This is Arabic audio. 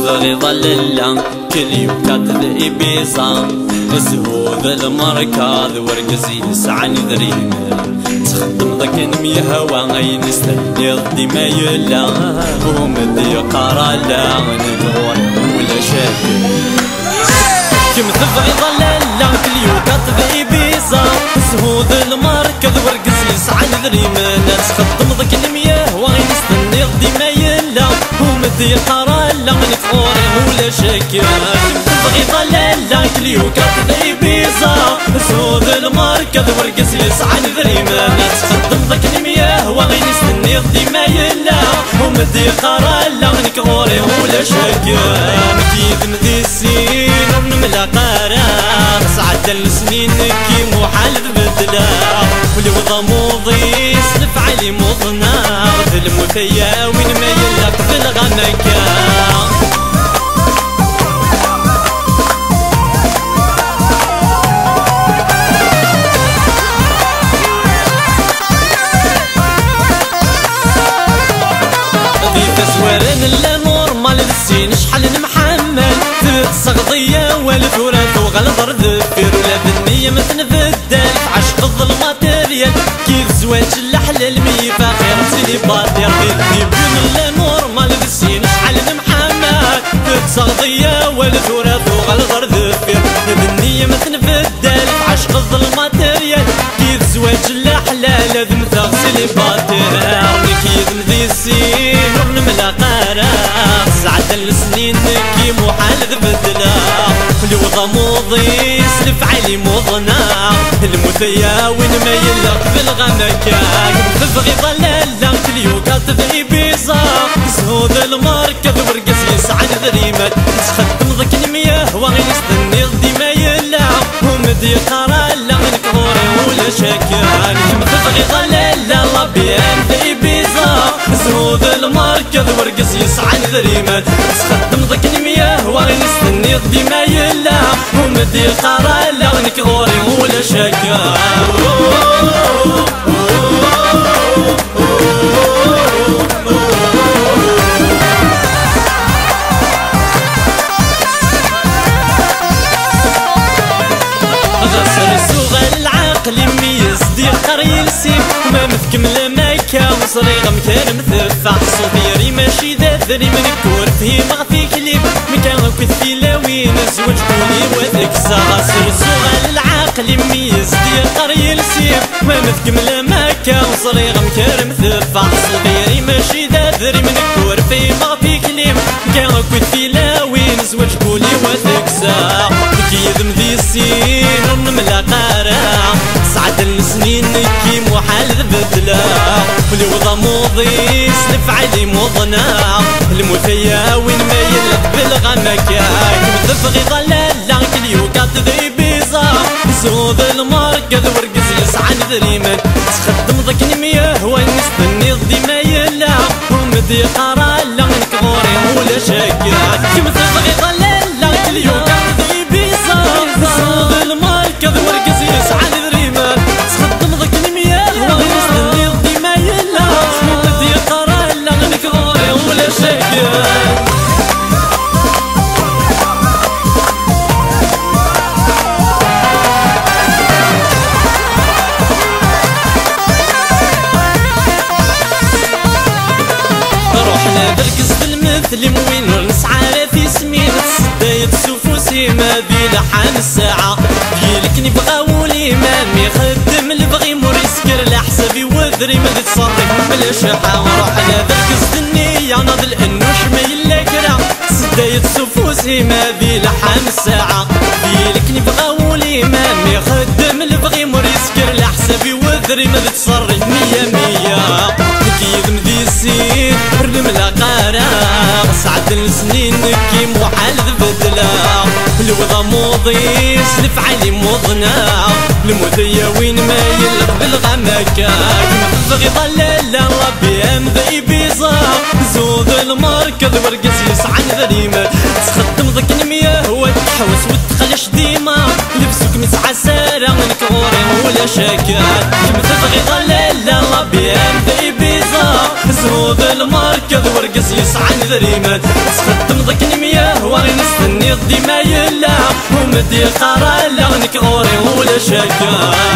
تبغي ظللا كل يوم كاتب إبيزا زهود المركض ورقز يسعى ذريمة تخدم ذاك نمي هوا غي نستني ضدي ما يلا ومدي قرا لا ندور ولا شاكل كم تبغي ظللا كل يوم كاتب إبيزا زهود المركض ورقز يسعى ذريمة تخدم ذاك نمي هوا غي نستني ضدي ما يلا ومدي قرا لا ندور ولا شاكل تبغي ظللا كل يوم كاتب إبيزا زهود المركض ورقز يسعى ذريمة تخدم ذاك المياه وغي نستني ضدي ما يلا ومدي قرا لا نكوري ولا شاكر مكيد مدي السين ونملا قرار سعد السنين كي محال تبدلا واللي وضا موضي سلف علي مضنا ظلم فيا وين ما يلا قبل غنكا تسوارن لا نورمال السين شحال نمحمل تتصغضية والفرات وغلظر ذفير ولا بالنية متنبدل عشق الظلمة تريال كيف زواج الحلال ميفا خير سيدي باطير ديبون لا نورمال السين شحال نمحمل تتصغضية والفرات وغلظر ذفير بالنية متنبدل عشق الظلمة تريال كيف زواج الحلال ذم ثغسلي باطير نكيد مذي السين ونملا قرار سعد السنين كي محال تبدلا اللي وضا موضي سلف علي مضنا المثيا وين ما يلق بالغنكا تبغي ظللا كل يوم كاتب إبيزا زهود المركض ورقز يسعى ذريمة تخدم ذاك المياه وغي نستني ضدي ما يلا ومدي قرا لا نكوري ولا شاكر تبغي ظللا الله بيان إبيزا زهود المركض ورقز يسعى ذريمة تخدم ذاك المياه وغي نستني ضدي ما يلا ومدي قرا لا نكوري ولا شاكر ما متكمل مايكا وصريغ مكان مثفح صوفيري ماشي ذاذري من الكور فيه مغفي كليب مكان كثي لاوين الزوج كوني وذاك ساسر صغال العقل ميز دي قري السيب ما متكمل مايكا وصريغ مكان مثفح صوفيري ماشي ذاذري من الكور فيه مغفي كليب مكان كثي لاوين الزوج كوني وذاك سا كيد مذي السين ونملا قرا سعد السنين كي محال تبدلا واللي وضا موضي سلف علي مضنا المثيا وين ما يلق بالغنكا تبغي ظللا كل يوم كاتب إبيزا زهود المركض ورقز يسعى ذريمة تخدم ذاك المياه وين نستني ضدي ما يلا ومدي قرا لا نكوري ولا شاكر كم تبغي ظللا كل يوم كاتب إبيزا زهود المركض ورقز يسعى ذريمة تخدم ذاك المياه وين نستني ضدي ما يلا ومدي قرا لا نكوري ولا شاكر مثل موين نسعى في سمين سداية سفوسي ما ذي لحام الساعة ديالك نبغى وليمان يخدم البغي مور يسكر لحسابي وذري ما تصرف بلا شحا وروح على ذاك السنية ناض الانوش ما يلا كرا سداية سفوسي ما ذي لحام الساعة ديالك نبغى وليمان يخدم البغي مور يسكر لحسابي وذري ما تصرف مية مية كيد مذي السين نملا قرار سعد السنين كي محال تبدلا الوضا موضي سلف علي مضنا المثيا وين ما يلق بالغمكا تبغي ظللا ربي امذي بيزا زود المركض ورقز يسعى ذريمة تخدم ذاك المياه وتحوس وتخلش ديما لبسوك مسعى سارة نكوري ولا شاكر تبغي ظللا ربي امذي بيزا زود المركض مركز ورقص يسعى ذريمات تخدم ضك المياه وغي نستني ديما يلا ومدي قرا لا نكوري ولا شكا